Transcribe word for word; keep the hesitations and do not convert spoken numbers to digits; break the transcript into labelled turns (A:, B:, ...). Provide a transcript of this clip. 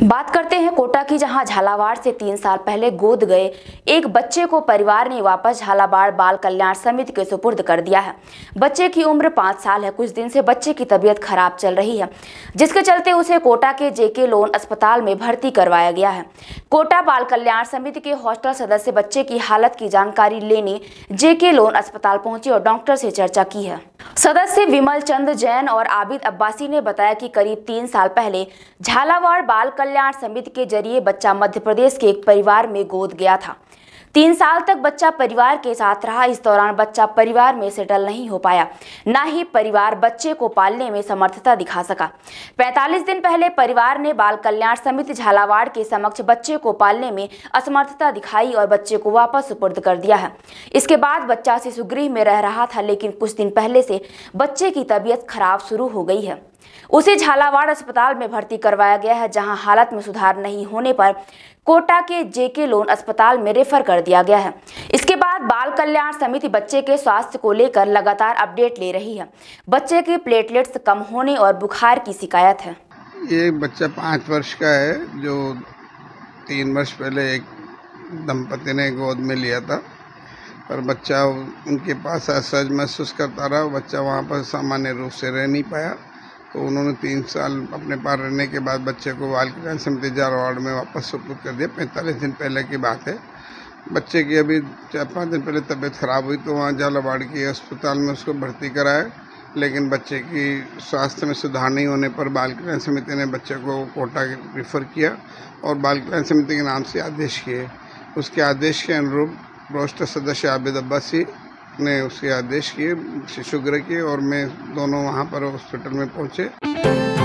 A: बात करते हैं कोटा की, जहां झालावाड़ से तीन साल पहले गोद गए एक बच्चे को परिवार ने वापस झालावाड़ बाल कल्याण समिति के सुपुर्द कर दिया है। बच्चे की उम्र पाँच साल है। कुछ दिन से बच्चे की तबीयत खराब चल रही है, जिसके चलते उसे कोटा के जेके लोन अस्पताल में भर्ती करवाया गया है। कोटा बाल कल्याण समिति के हॉस्टल सदस्य बच्चे की हालत की जानकारी लेने जेके लोन अस्पताल पहुंचे और डॉक्टर से चर्चा की है। सदस्य विमल चंद जैन और आबिद अब्बासी ने बताया कि करीब तीन साल पहले झालावाड़ बाल कल्याण समिति के जरिए बच्चा मध्य प्रदेश के एक परिवार में गोद गया था। तीन साल तक बच्चा परिवार के साथ रहा। इस दौरान बच्चा परिवार में सेटल नहीं हो पाया, न ही परिवार बच्चे को पालने में समर्थता दिखा सका। पैंतालीस दिन पहले परिवार ने बाल कल्याण समिति झालावाड़ के समक्ष बच्चे को पालने में असमर्थता दिखाई और बच्चे को वापस सुपुर्द कर दिया है। इसके बाद बच्चा शिशुगृह में रह रहा था, लेकिन कुछ दिन पहले से बच्चे की तबीयत खराब शुरू हो गई है। उसे झालावाड़ अस्पताल में भर्ती करवाया गया है, जहां हालत में सुधार नहीं होने पर कोटा के जेके लोन अस्पताल में रेफर कर दिया गया है। इसके बाद बाल कल्याण समिति बच्चे के स्वास्थ्य को लेकर लगातार अपडेट ले रही है। बच्चे के प्लेटलेट्स कम होने और बुखार की शिकायत है।
B: ये बच्चा पाँच वर्ष का है, जो तीन वर्ष पहले एक दंपति ने गोद में लिया था, पर बच्चा उनके पास असहज महसूस करता रहा। बच्चा वहाँ पर सामान्य रूप से रह नहीं पाया, तो उन्होंने तीन साल अपने पास रहने के बाद बच्चे को बाल कल्याण समिति झालावाड़ में वापस सुपुर्द कर दिया। पैंतालीस दिन पहले की बात है। बच्चे की अभी चार पाँच दिन पहले तबीयत खराब हुई, तो वहाँ झालावाड़ के अस्पताल में उसको भर्ती कराया, लेकिन बच्चे की स्वास्थ्य में सुधार नहीं होने पर बाल कल्याण समिति ने बच्चे को कोटा रेफर किया और बाल कल्याण समिति के नाम से आदेश किए। उसके आदेश के अनुरूप रोस्टर सदस्य आबिद अब्बासी ने उसके आदेश किए शिशुगृह के, और मैं दोनों वहाँ पर हॉस्पिटल में पहुँचे।